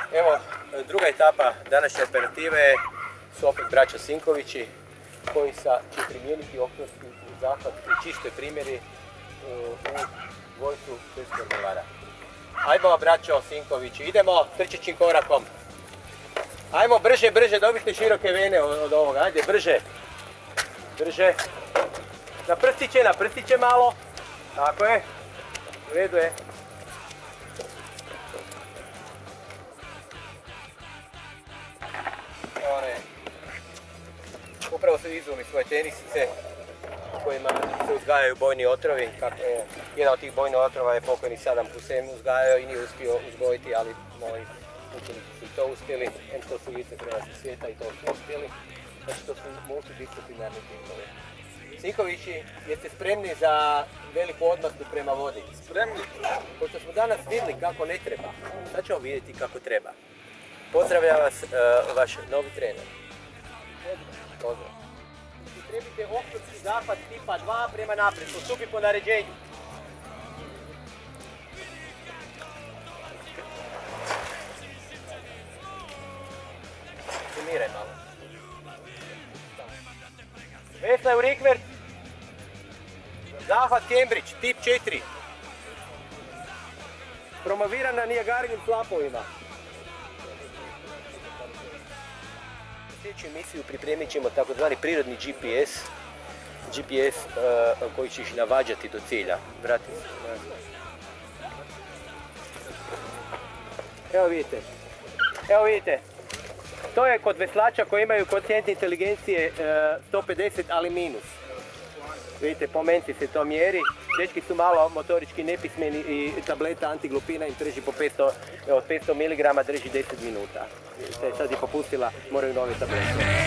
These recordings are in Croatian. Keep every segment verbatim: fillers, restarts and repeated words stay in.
Evo, druga etapa današnje operative su opet braća Sinkovići koji sa će primijeniti oktorski zahvat u čistoj primjeri u vojsku srpskog Drvara. Ajmo braćo Sinkovići, idemo trčećim korakom. Ajmo brže, brže, dobite široke vene od ovoga, ajde brže. Brže. Na prstiće, na prstiće malo. Tako je. U redu je. One, upravo su izumi svoje tenisice kojima se uzgajaju bojni otrovi. Kako, e, jedan od tih bojnih otrova je pokojni Saddam Hussein uzgajao i nije uspio uzgojiti, ali moji učenici su to uspjeli. Em što su lice hrvatskog svijeta i to su uspjeli. Znači to su multidisciplinarni timovi. Sinkovići, jeste spremni za veliku odmastu prema vodi? Spremni. Pošto smo danas vidjeli kako ne treba, sad ćemo vidjeti kako treba. Pozdravlja vas uh, vaš novi trener. Pozdrav. Trebite oktorski zahvat tipa dva prema naprijed, postupi po naređenju. Sumiraj malo. Vesna Urikvert. Zahvat Cambridge, tip četiri. Promoviran na Nijagarinim slapovima. U sljedeću emisiju pripremit ćemo takozvani prirodni G P S. G P S uh, koji će ih navađati do cilja. Vrati se. Evo vidite. Evo vidite. To je kod veslača koji imaju koeficijent inteligencije uh, sto pedeset, ali minus. Vidite, po menci se to mjeri. Dečki su malo motorički nepismeni i tableta antiglupina im drži po petsto, evo, petsto miligrama, drži deset minuta. Vidite, sad je popustila, moraju nove tablete.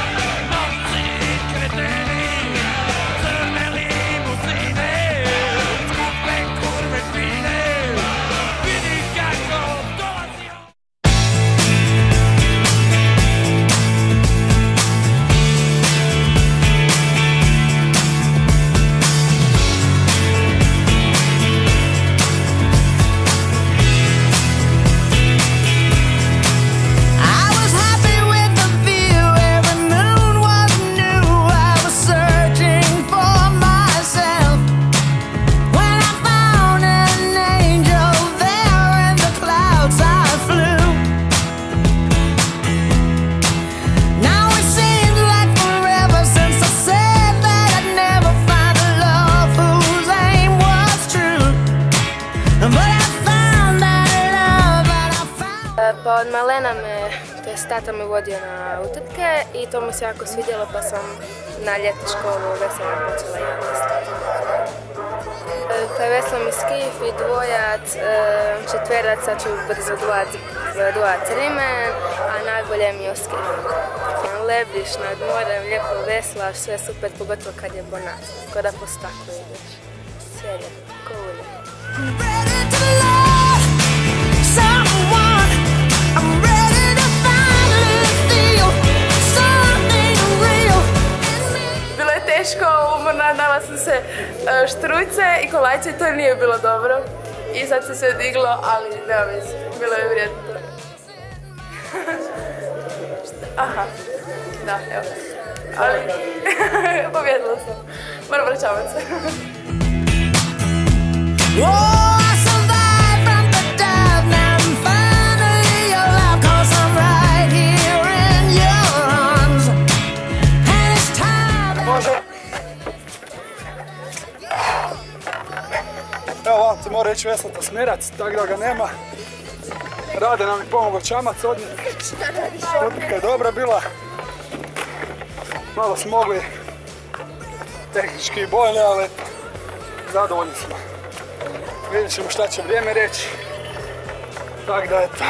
Pa od malena me, to je tata me vodio na utrke i to mi se jako svidjelo pa sam na ljetnu školu veslanja počela i ja veslati. Pa veslam i skif i dvojac, četverac, sad ću brzo dvojac rimen, a najbolje mi je skif. Lebiš nad morem, lijepo veslaš, sve super, pogotovo kad je bonat, ko da po staklu ideš. Sve je lijepo, ko ulje. Teško, umorna, dala sam se štrujce i kolajce i to nije bilo dobro. I sad se sve diglo, ali nema veze, bilo je vrijedno. Aha, da, evo. Ali, pobjedila sam. Moram vraćavat se. Evo vam ti mora ići veslata smjerac, tako da ga nema. Rade nam i pomogao čamac od njih. Utrka je dobra bila. Malo smo mogli tehnički i bojne, ali zadovoljni smo. Vidjet ćemo šta će vrijeme reći. Tako da eto.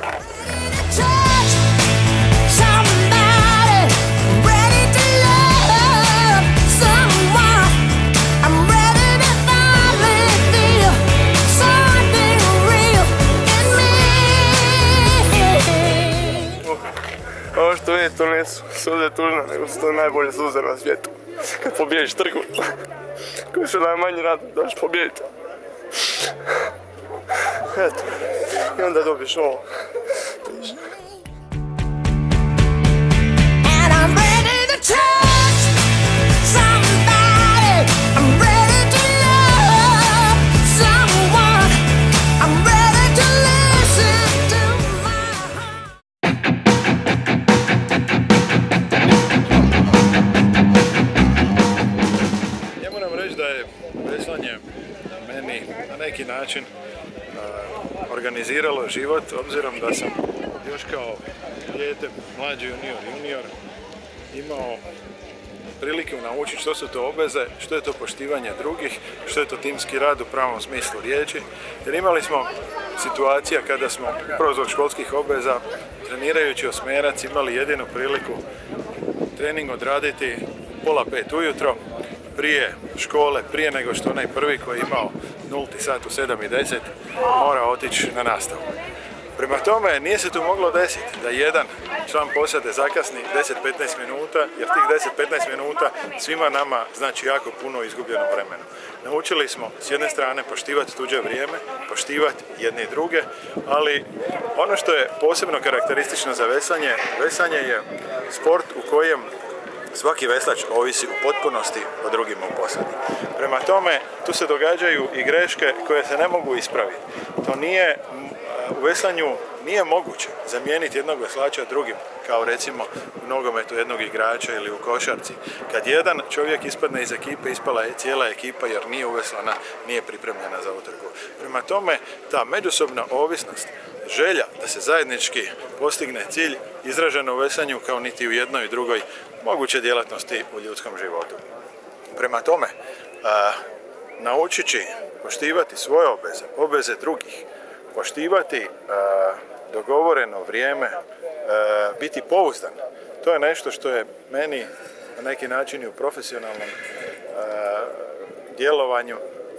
Ovo što vidite, to nisu suze tužne, nego su to najbolje suze na svijetu. Kad pobiješ trku, koji se najmanje radi, daš pobijediti. Eto, i onda dobiješ ovo. način organiziralo život, obzirom da sam još kao dijete, mlađi junior, junior, imao priliku naučiti što su to obveze, što je to poštivanje drugih, što je to timski rad u pravom smislu riječi. Jer imali smo situacija kada smo, upravo zbog školskih obveza, trenirajući osmerac, imali jedinu priliku trening odraditi pola pet ujutro, prije škole, prije nego što onaj prvi koji je imao nulti sat u sedam i deset mora otići na nastavu. Prema tome, nije se tu moglo desiti da jedan član posade zakasni deset do petnaest minuta, jer tih deset do petnaest minuta svima nama znači jako puno izgubljeno vremena. Naučili smo s jedne strane poštivati tuđe vrijeme, poštivati jedne i druge, ali ono što je posebno karakteristično za veslanje, veslanje je sport u kojem svaki veslač ovisi u potpunosti o drugima u posadi. Prema tome, tu se događaju i greške koje se ne mogu ispraviti. To nije, u veslanju nije moguće zamijeniti jednog veslača drugim, kao recimo u nogometu jednog igrača ili u košarci. Kad jedan čovjek ispadne iz ekipe, ispala je cijela ekipa jer nije uveslana, nije pripremljena za utrku. Prema tome, ta međusobna ovisnost, želja da se zajednički postigne cilj, izražena u veslanju kao niti u jednoj i drugoj moguće djelatnosti u ljudskom životu. Prema tome, a, naučići poštivati svoje obveze, obveze drugih, poštivati a, dogovoreno vrijeme, a, biti pouzdan, to je nešto što je meni na neki način i u profesionalnom a, djelovanju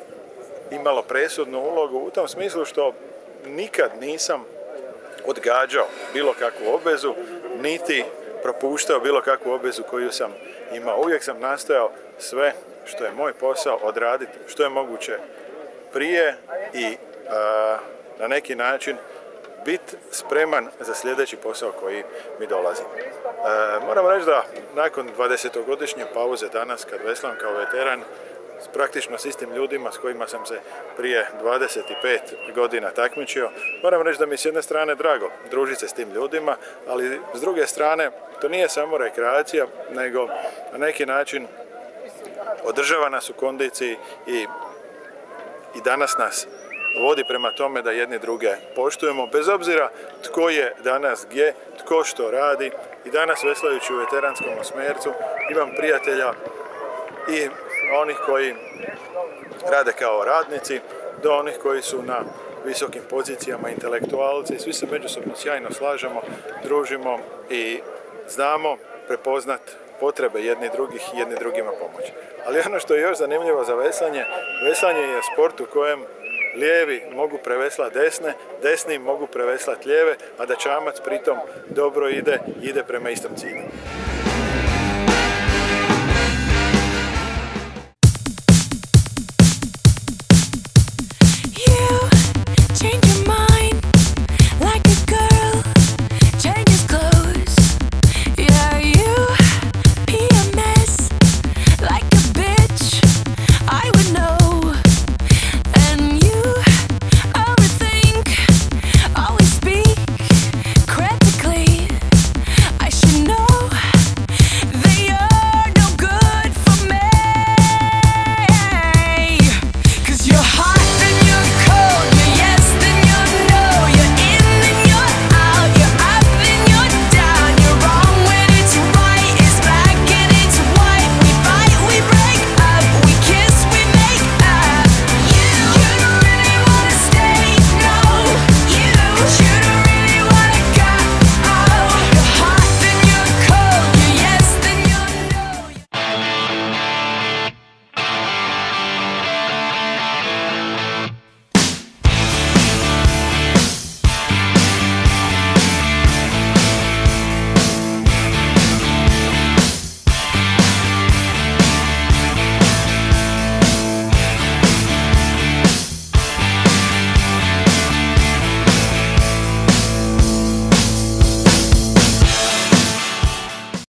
imalo presudnu ulogu u tom smislu što nikad nisam odgađao bilo kakvu obvezu, niti propuštao bilo kakvu obvezu koju sam imao. Uvijek sam nastojao sve što je moj posao odraditi što je moguće prije i a, na neki način biti spreman za sljedeći posao koji mi dolazi. A, moram reći da nakon dvadesetogodišnje pauze danas, kad veslam kao veteran, praktično s istim ljudima s kojima sam se prije dvadeset pet godina takmičio, moram reći da mi s jedne strane drago družiti se s tim ljudima, ali s druge strane to nije samo rekreacija, nego na neki način održava nas u kondiciji i, i danas nas vodi prema tome da jedni druge poštujemo, bez obzira tko je danas gdje, tko što radi. I danas veslajući u veteranskom osmercu imam prijatelja i onih koji rade kao radnici, do onih koji su na visokim pozicijama, intelektualci. Svi se međusobno sjajno slažemo, družimo i znamo prepoznat potrebe jedni drugih i jedni drugima pomoći. Ali ono što je još zanimljivo za veslanje, veslanje je sport u kojem lijevi mogu preveslati desne, desni mogu preveslati lijeve, a da čamac pritom dobro ide, ide prema istom cilju. Change